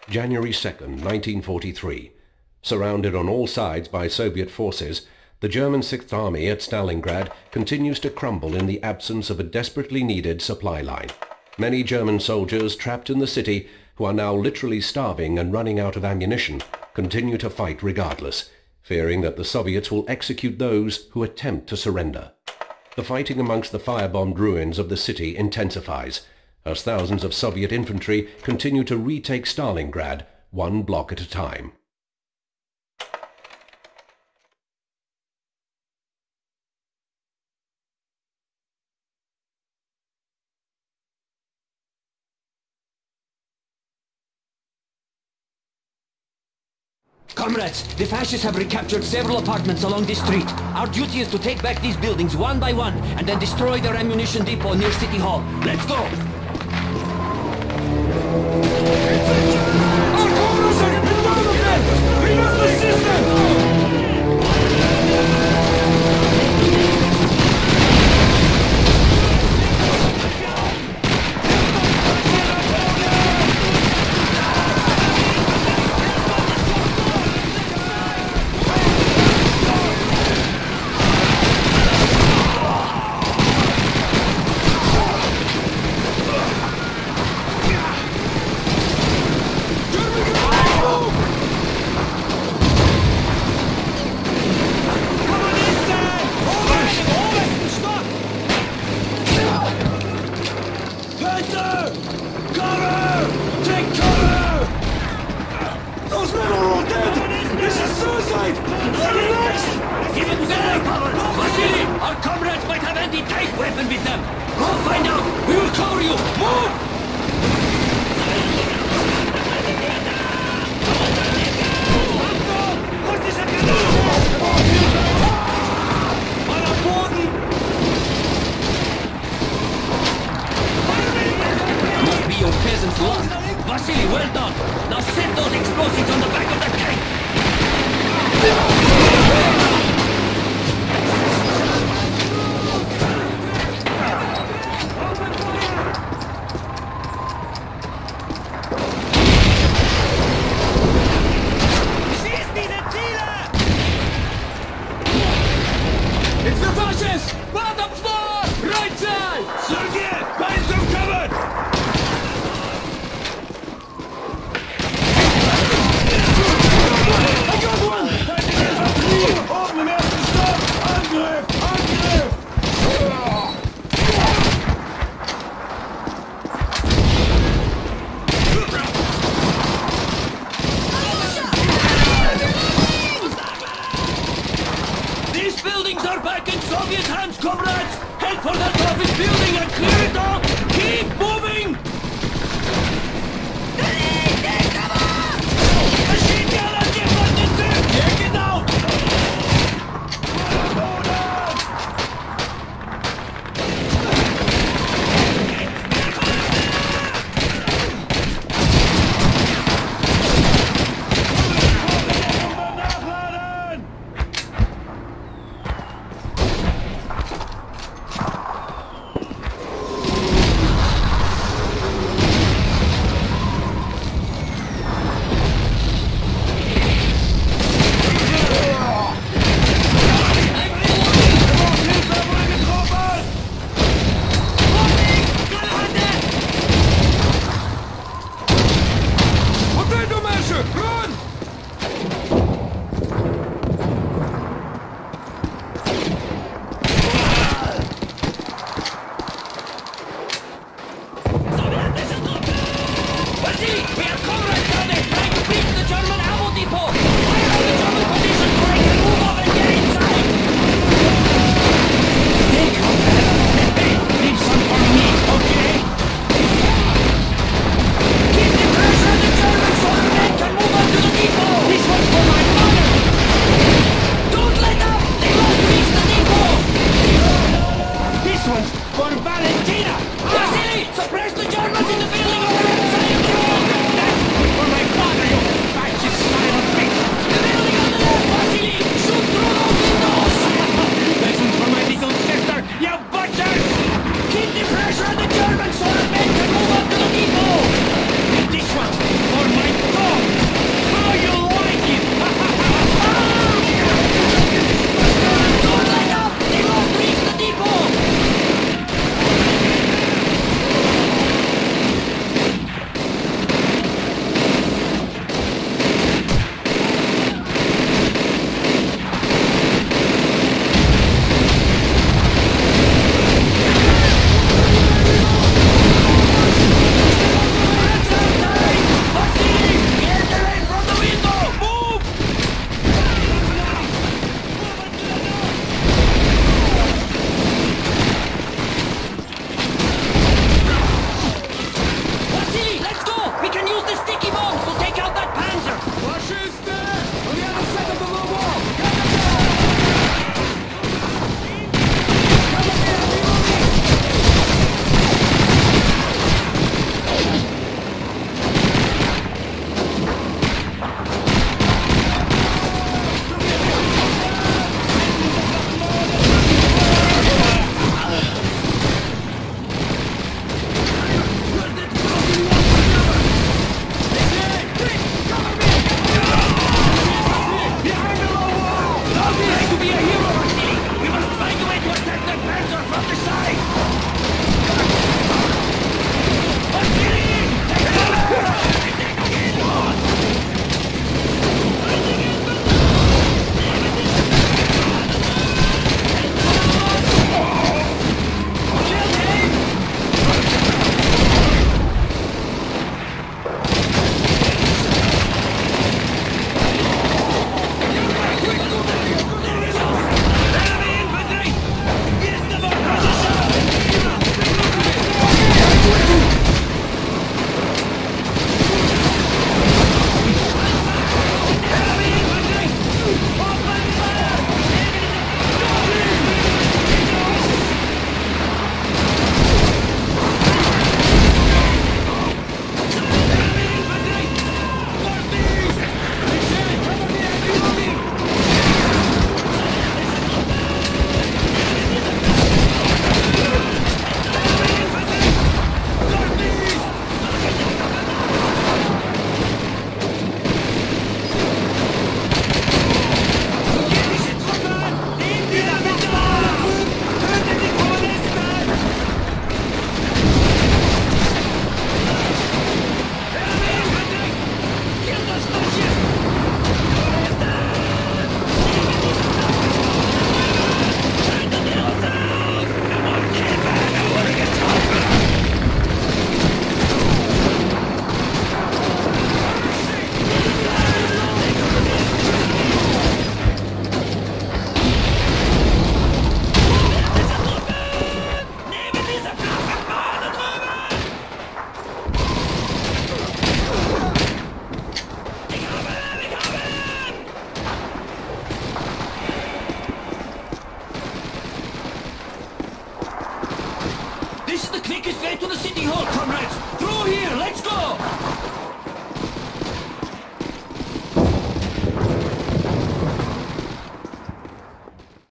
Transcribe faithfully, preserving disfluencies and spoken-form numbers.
January second, nineteen forty-three. Surrounded on all sides by Soviet forces, the German Sixth Army at Stalingrad continues to crumble in the absence of a desperately needed supply line. Many German soldiers trapped in the city, who are now literally starving and running out of ammunition, continue to fight regardless, fearing that the Soviets will execute those who attempt to surrender. The fighting amongst the firebombed ruins of the city intensifies, as thousands of Soviet infantry continue to retake Stalingrad, one block at a time. Comrades, the fascists have recaptured several apartments along this street. Our duty is to take back these buildings one by one and then destroy their ammunition depot near City Hall. Let's go! Our comrades are in the middle of them! We must assist them! Vasily, well done! Now set those explosives on the back of the tank!